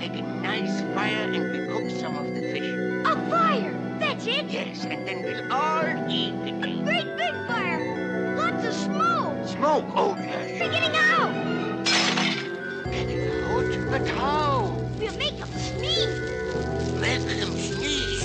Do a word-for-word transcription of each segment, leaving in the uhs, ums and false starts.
make a nice fire and we cook some of the fish. A fire! That's it? Yes, and then we'll all eat A again. great big fire! Lots of smoke! Smoke? Oh, yes. Beginning out! Get it out the cow. We'll make them sneeze! Let him sneeze.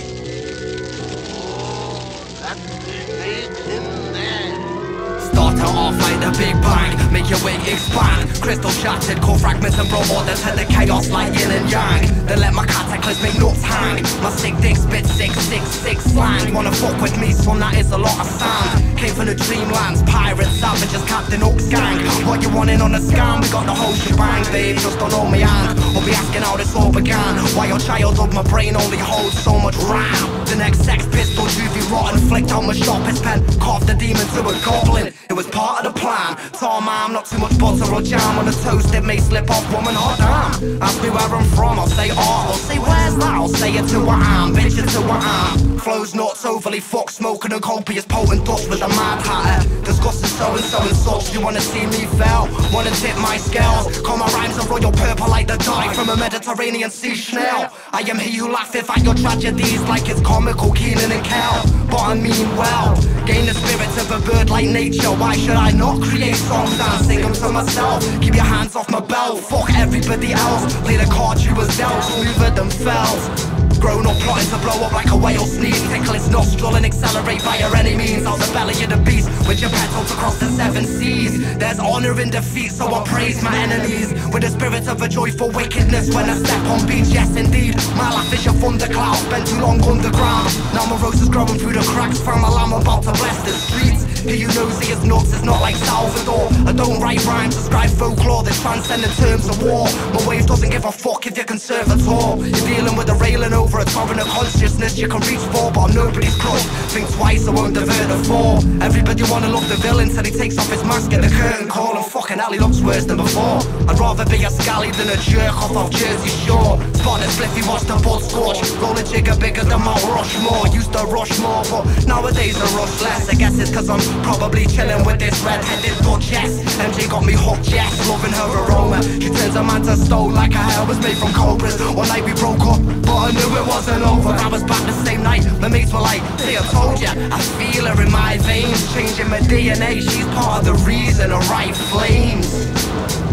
Oh, that snake in there. Start it off like the Big Bang, make your wing expand. Crystal shattered, core fragments and bro orders head the chaos like yin and yang. Then let my cataclysm make nuts hang. My sick dick spit six six six slang. Wanna fuck with me, son, that is a lot of sand. Came from the dreamlands, pirates, savages, Captain Hook's gang. What you wanting on a scam? We got the whole shebang, babe, just don't hold me hand. We'll be asking how this all began. Why your child of my brain only holds so much RAM. The next sex pistol, Juvey rotten, flicked on my sharpest pen. Carved the demon to a goblin. It was part of the plan. Tall mom, not too much butter or jam on the toast. It may slip off, woman, hot damn. Ask me where I'm from, I'll say art. I'll say where's that? I'll say it to what I am, bitch it to what I am. Flows nuts, overly fucked, smoking a copious potent dust with a mad hatter. Discussing so and so and such. You wanna see me fail? Wanna tip my scales? Call my rhymes a royal purple like the dye from a Mediterranean sea snail. I am he who laugheth at your tragedies like it's comical, Keenan and Kel. But I mean well, gain the spirit of a bird like nature. Why should I not create songs and sing them to myself? Keep your hands off my belt, fuck everybody else. Play the card you was dealt, smoother than fells. Grown up plotting to blow up like a whale sneeze. Tickle its nostril and accelerate via any means. Out the belly of the beast with your petals across the seven seas. There's honor in defeat, so I praise my enemies with the spirit of a joyful wickedness when I step on beach. Yes indeed, my life is a thundercloud. Spent too long underground. Now my roses growing through the cracks from a lamb about to bless the streets. He who knows he is nuts is not like Salvador. I don't write rhymes, describe folklore that transcend the terms of war. My wave doesn't give a fuck if you conserve at all. You're dealing with a railing over a torrent of consciousness you can reach for, but I'm nobody's crush. Think twice, I won't divert the fall. Everybody wanna love the villain till he takes off his mask at the curtain call. And fucking hell, he looks worse than before. I'd rather be a scally than a jerk off of Jersey Shore. Spot a spliffy, watch the blood scorch. Roll a jigger bigger than Mount Rushmore. Used to rush more, but nowadays I rush less. I guess it's cause I'm probably chilling with this red-headed duchess. M J got me hooked, yes, loving her aroma. She turns a man to stone like her hair was made from cobras. One night we broke up, but I knew it wasn't over. I was back the same night, my mates were like, see I told ya, I feel her in my veins. Changing my D N A, she's part of the reason I write flames.